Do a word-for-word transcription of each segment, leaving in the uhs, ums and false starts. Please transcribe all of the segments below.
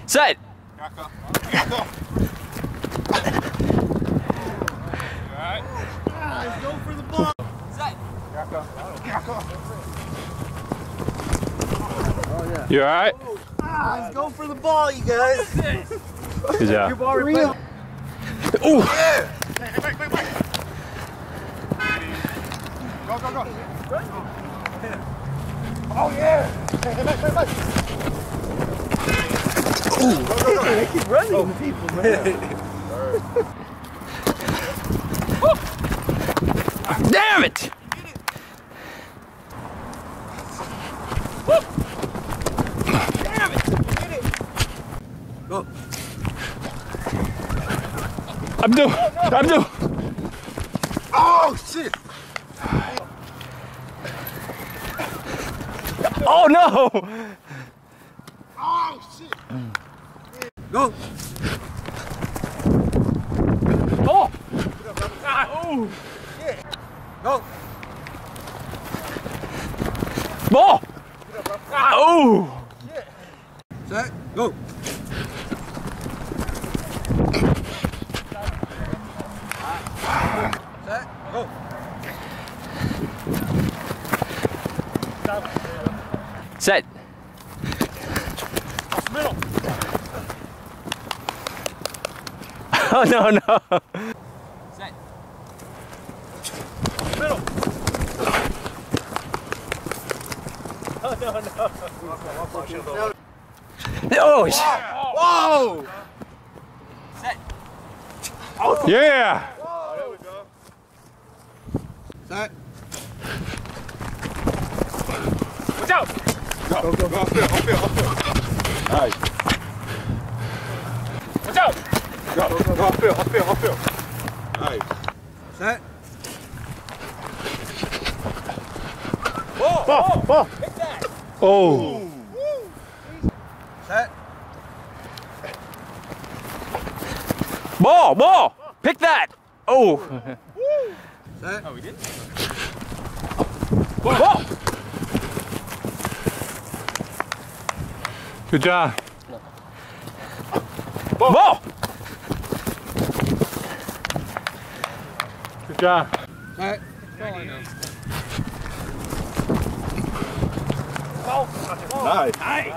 Set. Alright. Let's go for the ball. Set. Oh, yeah. You alright? Ah, let's go for the ball, you guys. Good job. You've already played. Ooh. Yeah. Hey, hey, back, back, back. Go, go, go. Oh, yeah. Hey, hey, back, back, back. Ooh. Go, go, go. They keep running oh. people, man. Damn it! Damn it! Get it! Go. Abdul! Abdul! Oh, shit! Oh no! Oh, shit! Go! Oh! Oh! Shit! Go! Ball! Oh! Shit! Set, go! Set, go! Set. Middle! Oh no no! Set. Middle! Oh no no! No! Oh! Whoa! Set. Yeah! Oh, there we go. Set. Watch out! Go, go, go, go, upfield, upfield, upfield. Nice. Watch out! Go, go, go, upfield, upfield, upfield. Nice. Set. Ball, Ball, ball. Hit that. Oh. Woo. Set. Ball! Ball! Pick that! Oh! Set. Oh, we did? Ball! Ball! Good job. Ball! Ball! Good job. Set. Nice. Nice!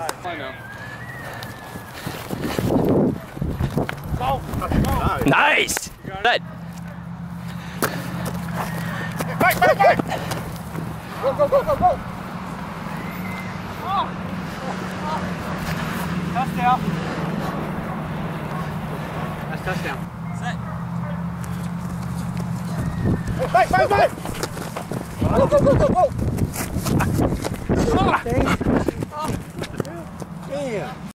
Nice. Nice! Set! Back, back, back! Go, go, go, go, go! Touchdown! That's touchdown. Set! Back, back, back! Go, go, go, go, go! Damn.